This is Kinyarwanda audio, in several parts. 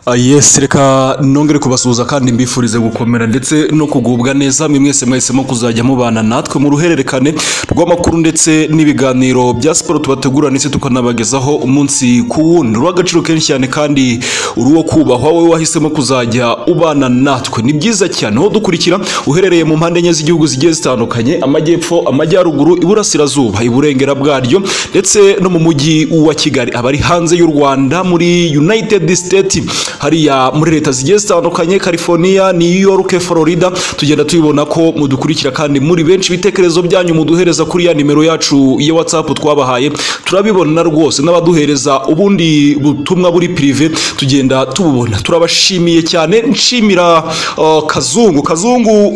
Yes, reka nongere kubasuhuza kandi mbifurize gukomera ndetse no kugubwa neza mwese mwahisemo kuzajya mubana natwe mu ruhererekane rw'amakuru ndetse n'ibiganiro bya siporo tubategura ndetse tukanabagezaho umunsi ku wundi rw'agaciro kenshi cyane kandi uruwo kubahwa wowe wahisemo kuzajya ubana natwe. Ni byiza cyane aho dukurikira uherereye mu mpande enye z'igihugu zigiye zitandukanye, amajyepfo, amajyaruguru, iburasirazuba, iburengera bwaryo ndetse no mu mujyi wa Kigali, abari hanze y'u Rwanda muri United States, hariya muri leta zigiye zitandukanye, California, New York, Florida, tugenda tubibona ko mudukurikira kandi muri benshi. Ibitekerezo byanyu muduhereza kuri ya nimero yacu ya WhatsApp twabahaye, turabibona rwose, n'abaduhereza ubundi butumwa buri prive tugenda tububona. Turabashimiye cyane. Nshimira Kazungu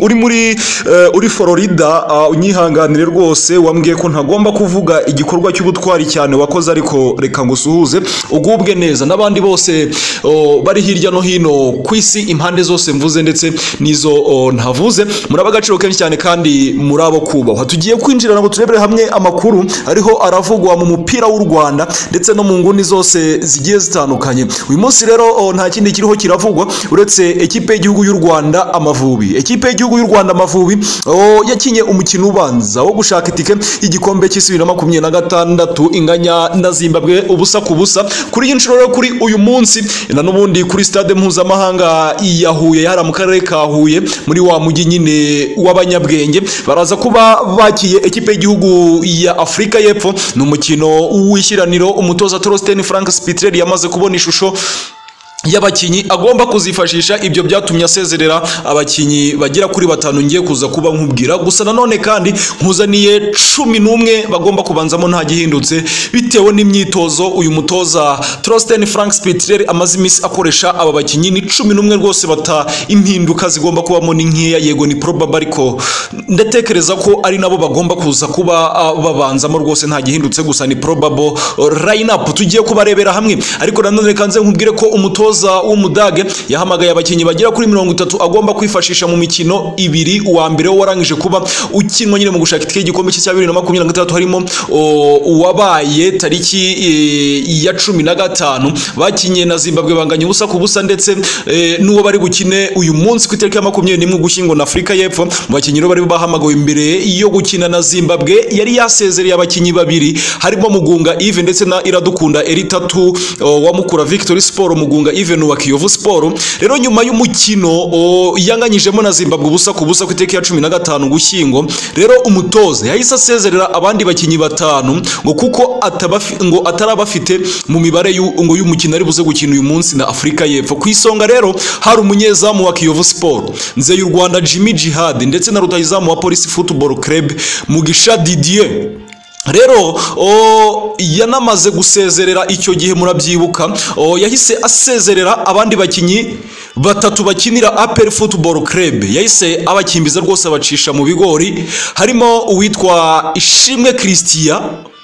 uri Florida, unyihanganire rwose, wambwiye ko ntagomba kuvuga igikorwa cy'ubutwari cyane wakoze, ariko reka ngusuhuze ugubwe neza. N'abandi bose bari hirya no hino ku isi, impande zose mvuze ndetse nizo ntavuze, muri abagaciro kenshi cyane kandi muri abo kubahwa. Tugiye kwinjira ngo turebere hamwe amakuru ariho aravugwa mu mupira w'u Rwanda ndetse no mu nguni zose zigiye zitandukanye. Uyu munsi rero nta kindi kiriho kiravugwa uretse ekipe y'igihugu y'u Rwanda Amavubi. Ekipe y'igihugu y'u Rwanda Amavubi yakinye umukino ubanza wo gushaka itike y'igikombe cy'isi 2026 inganya na Zimbabwe ubusa ku busa. Kuri iyi nshuro rero, kuri uyu munsi na n'ubundi kuri stade mpuzamahanga ya Huye, yari mu karere ka Huye muri wa mujyi nyine w'abanyabwenge, baraza kuba bakiye ekipe y'igihugu ya Afrika y'Epfo. Ni umukino w'ishyiraniro. Umutoza Torsten Frank Spitrel yamaze kubona ishusho y'abakinyi agomba kuzifashisha, ibyo byatumye asezerera abakinyi bagera kuri 5 ngiye kuza kuba nkubwira. Gusa nanone kandi nkuzaniye 11 bagomba kubanzamo nta gihindutse bitewe n'imyitozo uyu mutoza Torsten Frank Spitrel amaze imisi akoresha. Aba bakinyi ni 11 rwose, bata impinduka zigomba kubamo ni nkeya. Yego ni probable, ariko ndatekereza ko ari nabo bagomba kuza kuba babanzamo rwose, nta gihindutse, gusa ni probable lineup tugiye kubarebera hamwe. Ariko nanone kanze nkubwire ko umutoza w'umudage yahamagaye abakinyi bagera kuri 30 agomba kwifashisha mu mikino ibiri. Uwa mbere warangije kuba ukinwa nyine mu gushaka itike y'igikombe cya 2026, harimo uwabaye tariki ya 15 bakinye na Zimbabwe banganya ubusa ku busa, ndetse n'uwo bari gukine uyu munsi ku itariki ya 21 Ugushyingo na Afrika y'Epfo. Mu bakinyi bari bahamagawe imbere yo gukina na Zimbabwe yari yasezereye abakinyi babiri, harimo Mugunga Yves ndetse na Iradukunda Eritatu wa Mukura Victory Sport, Mugunga Even wa Kiyovu Sport. Rero nyuma y'umukino yanganyijemo na Zimbabwe ubusa ku busa ku itariki ya 15 Ugushyingo, rero umutoza yahise asezerera abandi bakinyi 5 ngo kuko atarabafite mu mibare y'umukino ari buze gukina uyu munsi na Afrika y'Epfo. Ku isonga rero hari umunyezamu wa Kiyovu Sport Nze y'u Rwanda Jimmy Jihad ndetse na rutahizamu wa Police Football Club Mugisha Didier. Rero yanamaze gusezerera icyo gihe, murabyibuka, yahise asezerera abandi bakinyi 3 bakinira APR Football Club, yahise abakimbiza rwose abacisha mu bigori. Harimo uwitwa Ishimwe Christian,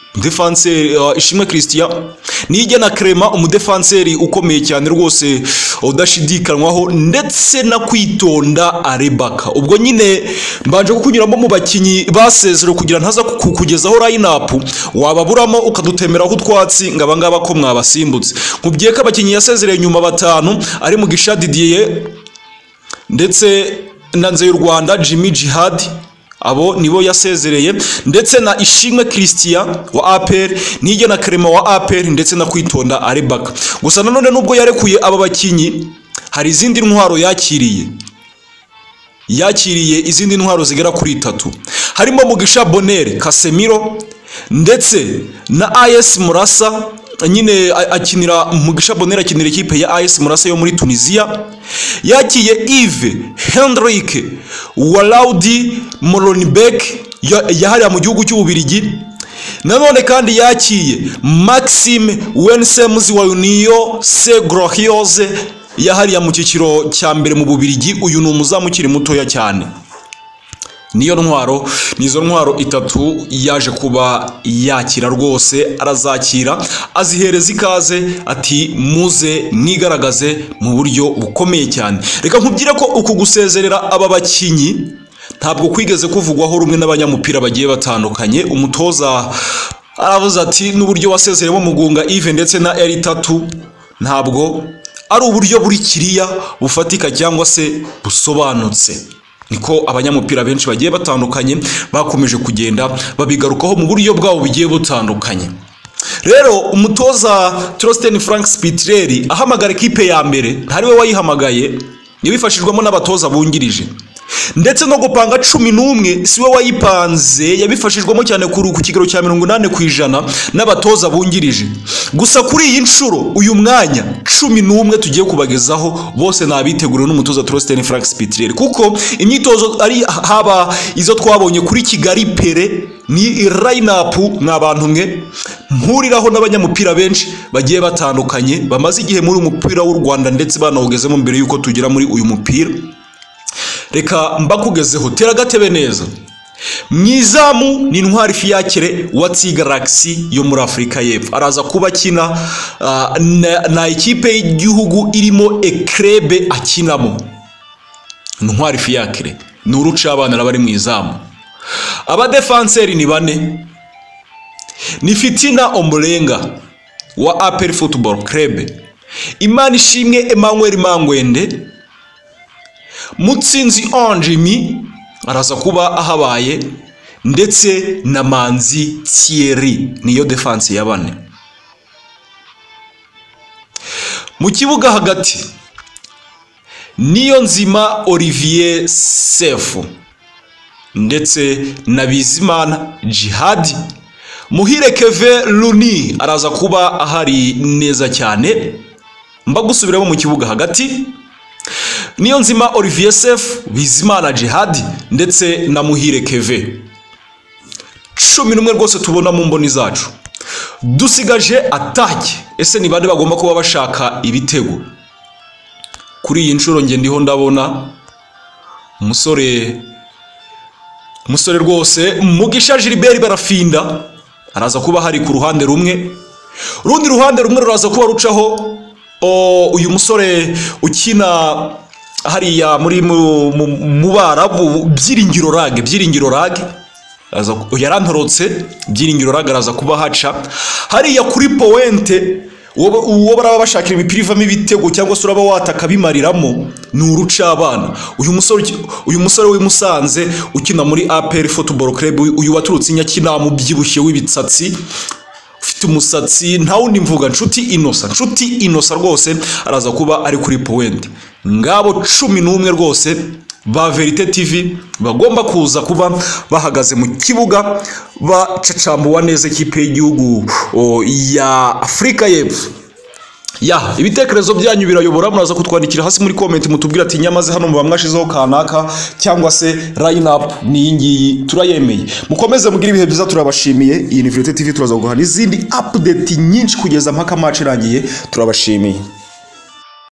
Ishimwe Christian Nige na Clement, umudefanseri ukomeye cyane rwose udashidikanwaho, ndetse na Kwitonda Arebaka. Ubwo nyine mbanje kukunyuramo mu bakinyi basezero kugira ntaza kukugezaho lineup wababuramo ukadutemeraho utwatsi ngaba ngaba ko mwabasimbutse. Nkubwiye ko abakinyi yasezereye nyuma 5 ari Mugisha Didier ndetse na Nze y'u Rwanda Jimmy Jihad, abo nibo yasezereye, ndetse na Ishimwe Christian wa APR, Nige na Clement wa APR, ndetse na Kwitonda Arebaka. Gusa nanone nubwo yarekuye aba bakinyi, hari izindi ntwaro yakiriye izindi ntwaro zigera kuri 3, harimo Mugisha Bonere Casemiro ndetse na AS Murasa. Nyine akinira Mugisha Bonere akinira ikipe ya AS Murasa yo muri Tunisia. Yakiye Yves Hendrik Walaudi Molenbeek yahariya mu gihugu cy'Ububirigi. Nanone kandi yakiye Maxime Wensemuzi wa Union Segrohiose yahariya mu cyiciro cya mbere mu Bubirigi. Uyu ni umuzamu ukiri mutoya cyane. Nizo ntwaro 3 yaje kuba yakira rwose, arazakira azihereza ikaze ati muze mwigaragaze mu buryo bukomeye cyane. Reka nkubwire ko uku gusezerera aba bakinyi ntabwo kwigeze kuvugwaho rumwe n'abanyamupira bagiye batandukanye. Umutoza aravuze ati n'uburyo wasezeremo Mugunga Yves ndetse na Eritatu ntabwo ari uburyo buri kiriya bufatika cyangwa se busobanutse. Niko abanyamupira benshi bagiye batandukanye bakomeje kugenda babigarukaho mu buryo bwabo bigiye butandukanye. Rero umutoza Trosten Frank Spitreri ahamagara ekipe ya mbere ntari we wayihamagaye, yabifashijwemo n'abatoza bungirije, ndetse no gupanga 11 siwe wayipanze, yabifashijwemo cyane ku kigero cya 80% n'abatoza bungirije. Gusa kuri iyi nshuro uyu mwanya 11 tugiye kubagezaho bose nabiteguriwe n'umutoza Trosten Frank Spitreri, kuko imyitozo ari haba izo twabonye kuri Kigali Pere ni line-up n'abantu mwe mpuriraho n'abanyamupira benshi bagiye batandukanye bamaze igihe muri umupira w'u Rwanda ndetse banawugezemo mbere yuko tugera muri uyu mupira. Reka mbakugezeho tera gatebe neza. Mwizamu ni Ntwari Fiacre wa Galaxy yo muri Afrika y'Epfo, araza kuba akina na ikipe y'igihugu irimo ekrebe akinamo. Ntwari Fiacre ni uruca abana bari mwizamu. Aba defenseur ni bane, ni Fitina Ombolenga wa APR Football Club, Imanishimwe Emmanuel Mangwende, Mutsinzi Anjimi araza kuba ahabaye, ndetse na Manzi Thierry niyo defense ya bane. Mu kibuga hagati Niyonzima Olivier Sefu ndetse na Bizimana Jihad. Muhire Keve Luni araza kuba ahari neza cyane. Mbagusubiramo mu kibuga hagati Niyonzima Olivier Sefu, Bizimana Jihad ndetse na Muhire Keve. 11 rwose tubona mu mboni zacu. Dusigaje atake. Ese ni bande bagomba kuba bashaka ibitego? Kuri iyi nshuro nge ndiho ndabona umusore rwose Mugisha Gilbert Barafinda araza kuba hari ku ruhande rumwe. Rundi ruhande rumwe ruraza kuba rucaho uyu musore ukina hariya muri mu Barabu Byiringiro Rage yarantorotse. Byiringiro Rage araza kuba haca hariya kuri pointe. Uwo baraba bashakira imipira ivamo ibitego cyangwa se uraba wataka bimariramo ni uruca abana. Uyu musore w'imusanze ukina muri APR Football Club, uyu waturutse Nyakina mu byibushye w'ibitsatsi, ufite umusatsi nta wundi mvuga, Nshuti Innocent rwose araza kuba ari kuri point. Ngabo 11 rwose ba Verite TV bagomba kuza kuba bahagaze mu kibuga bacacambuwa neza ikipe y'igihugu ya Afrika y'Epfo. Ibitekerezo byanyu birayobora, muraza kutwandikira hasi muri comment mutubwira ati nyamaze hano muba mwashizeho kanaka cyangwa se line up ni ngiyi turayemeye. Mukomeze mugira ibihe byiza, turabashimiye. Iyi ni Verite TV, turaza guha n'izindi update nyinshi kugeza mpaka match irangiye. Turabashimiye.